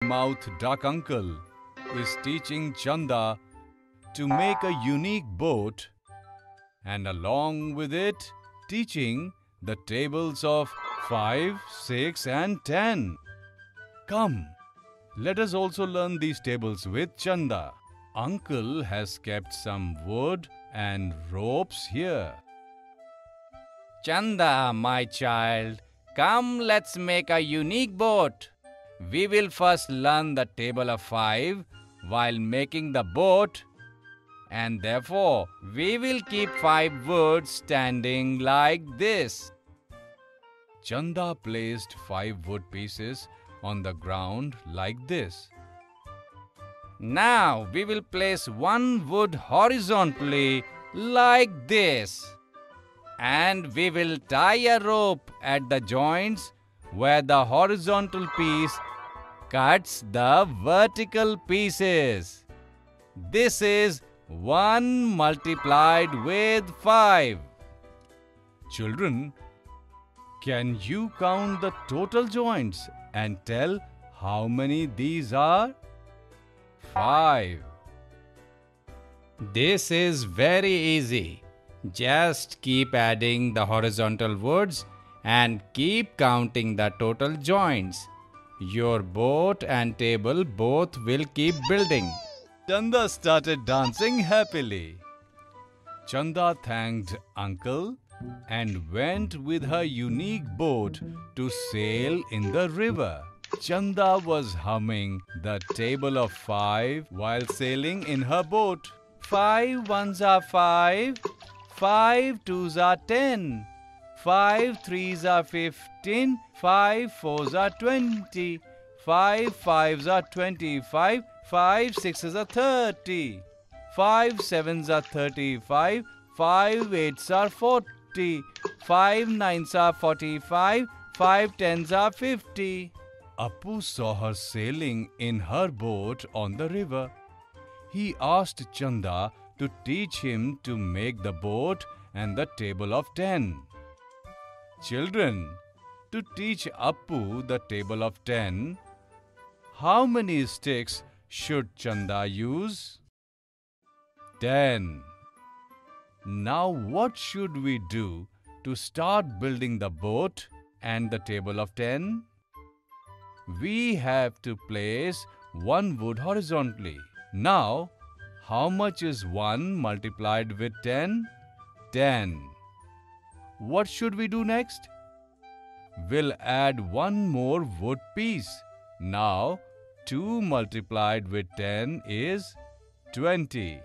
Mouth Duck Uncle is teaching Chanda to make a unique boat, and along with it teaching the tables of 5, 6 and 10. Come, let us also learn these tables with Chanda. Uncle has kept some wood and ropes here. Chanda, my child, come, let's make a unique boat. We will first learn the table of 5 while making the boat, and therefore we will keep 5 woods standing like this. Chanda placed 5 wood pieces on the ground like this. Now we will place 1 wood horizontally like this. And we will tie a rope at the joints where the horizontal piece cuts the vertical pieces. This is 1 multiplied with 5. Children, can you count the total joints and tell how many these are? 5. This is very easy. Just keep adding the horizontal woods and keep counting the total joints. Your boat and table both will keep building. Chanda started dancing happily. Chanda thanked Uncle and went with her unique boat to sail in the river. Chanda was humming the table of 5 while sailing in her boat. 5 ones are 5. 5 twos are 10. 5 threes are 15. 5 fours are 20. 5 fives are 25. 5 sixes are 30. 5 sevens are 35. 5 eights are 40. 5 nines are 45. 5 tens are 50. Appu saw her sailing in her boat on the river. He asked Chanda to teach him to make the boat and the table of 10. Children, to teach Appu the table of 10, how many sticks should Chanda use? 10. Now what should we do to start building the boat and the table of 10? We have to place 1 wood horizontally. Now, how much is 1 multiplied with 10? 10. What should we do next? We'll add 1 more wood piece. Now, 2 multiplied with 10 is 20.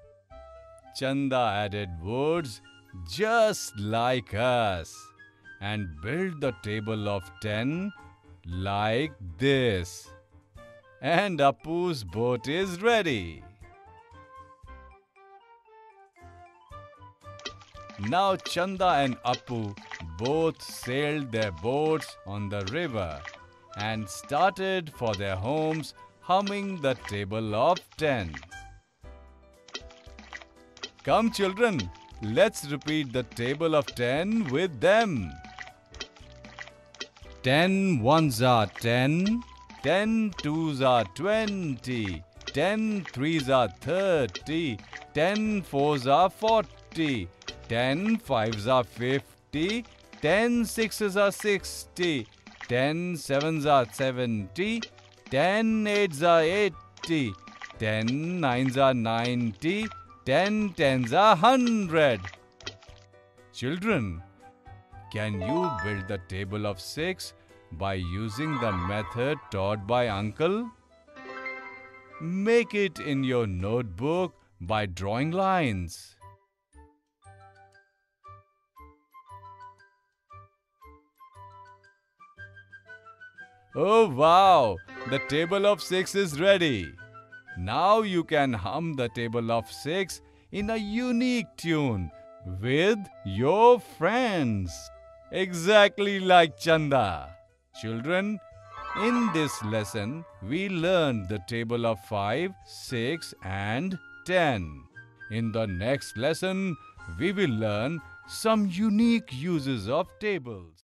Chanda added woods just like us and built the table of 10 like this. And Appu's boat is ready. Now Chanda and Appu both sailed their boats on the river and started for their homes humming the table of 10. Come children, let's repeat the table of 10 with them. 10 ones are 10. 10 twos are 20. 10 threes are 30. 10 fours are 40. 10 fives are 50. 10 sixes are 60. 10 sevens are 70. 10 eights are 80. 10 nines are 90. 10 tens are 100. Children, can you build the table of 6 by using the method taught by Uncle? Make it in your notebook by drawing lines. Oh wow! The table of 6 is ready. Now you can hum the table of 6 in a unique tune with your friends. Exactly like Chanda. Children, in this lesson, we learned the table of 5, 6 and 10. In the next lesson, we will learn some unique uses of tables.